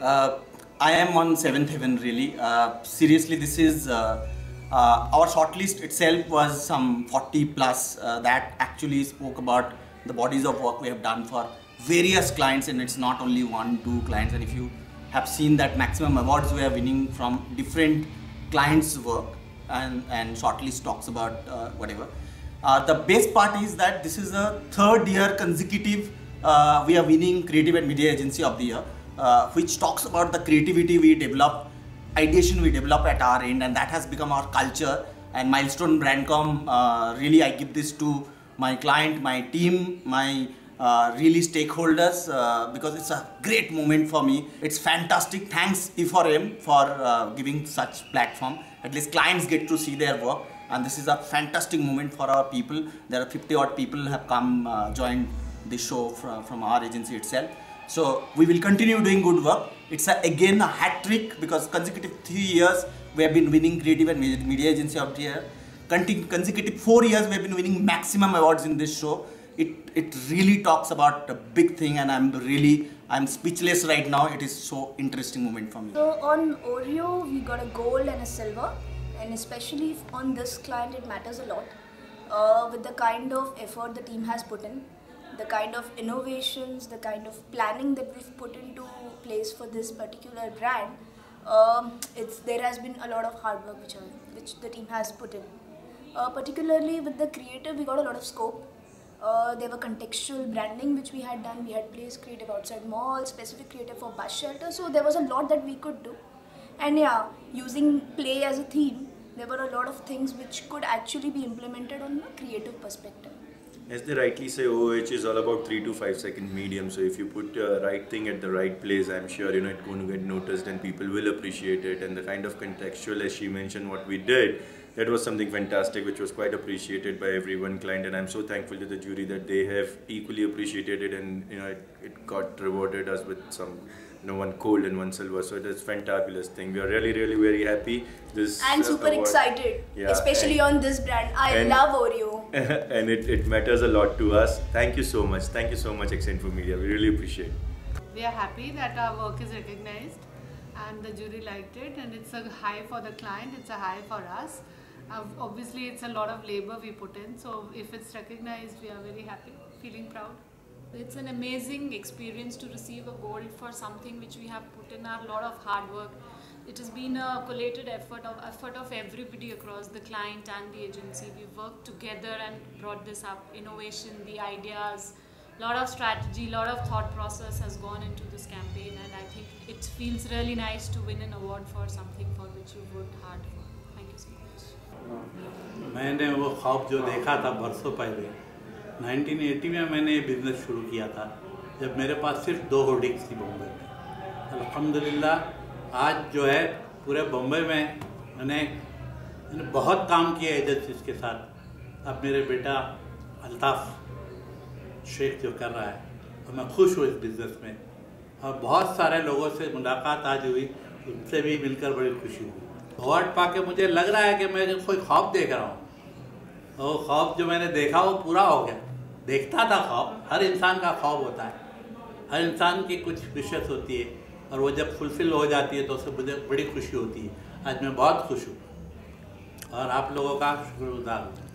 Uh, I am on seventh heaven really. Seriously, this is our shortlist itself was some 40 plus that actually spoke about the bodies of work we have done for various clients, and it's not only one, two clients. And if you have seen that maximum awards we are winning from different clients' work, and shortlist talks about whatever. The best part is that this is the third year consecutive we are winning Creative and Media Agency of the Year, which talks about the creativity we develop, ideation we develop at our end, and that has become our culture. And Milestone Brandcom, really I give this to my client, my team, my really stakeholders, because it's a great moment for me. It's fantastic. Thanks E4M for giving such platform. At least clients get to see their work, and this is a fantastic moment for our people. There are 50 odd people have come joined this show from our agency itself. So we will continue doing good work. It's again a hat trick, because consecutive 3 years we have been winning Creative and Media Agency of the Year. Consecutive 4 years we have been winning maximum awards in this show. It really talks about a big thing, and I'm speechless right now. It is so interesting moment for me. So on Oreo we got a gold and a silver, and especially on this client it matters a lot with the kind of effort the team has put in, the kind of innovations, the kind of planning that we've put into place for this particular brand. There has been a lot of hard work which the team has put in. Particularly with the creative, we got a lot of scope. There were contextual branding which we had done. We had placed creative outside malls, specific creative for bus shelter. So there was a lot that we could do. And yeah, using play as a theme, there were a lot of things which could actually be implemented on a creative perspective. As they rightly say, OOH is all about 3 to 5 second medium. So if you put the right thing at the right place, I'm sure it's going to get noticed and people will appreciate it. And the kind of contextual, as she mentioned, what we did, that was something fantastic, which was quite appreciated by everyone client. And I'm so thankful to the jury that they have equally appreciated it, and it got rewarded us with some one gold and one silver. So it is a fantabulous thing. We are really very happy. And super excited, especially on this brand. I love Oreo. And it matters a lot to us. Thank you so much. Thank you so much, X-Info Media. We really appreciate it. We are happy that our work is recognized and the jury liked it, and it's a high for the client, it's a high for us. Obviously it's a lot of labor we put in, so if it's recognized, we are very happy, feeling proud. It's an amazing experience to receive a gold for something which we have put in a lot of hard work. It has been a collated effort of everybody across the client and the agency. We've worked together and brought this up. Innovation, the ideas, a lot of strategy, a lot of thought process has gone into this campaign, and I think it feels really nice to win an award for something for which you worked hard for. Thank you so much. मैंने वो ख्वाब जो देखा था बरसों पहले 1980 में मैंने ये बिज़नेस शुरू किया था, जब मेरे पास सिर्फ 2 होर्डिंग्स थी बॉम्बे में। अल्हम्दुलिल्लाह आज जो है पूरे बॉम्बे में मैंने बहुत काम किया एजेंसीज के साथ। अब मेरे बेटा अल्ताफ़ शेख जो कर रहा है, और मैं खुश हूँ इस बिज़नेस में, और बहुत सारे लोगों से मुलाकात आज हुई, उनसे भी मिलकर बड़ी खुशी हुई। अवार्ड पाके मुझे लग रहा है कि मैं कोई ख्वाब देख रहा हूँ। वो ख्वाब जो मैंने देखा वो पूरा हो गया। देखता था ख्वाब, हर इंसान का ख्वाब होता है, हर इंसान की कुछ विशेष होती है, और वो जब फुलफिल हो जाती है तो उससे मुझे बड़ी खुशी होती है। आज मैं बहुत खुश हूँ और आप लोगों का शुक्रगुजार हूँ।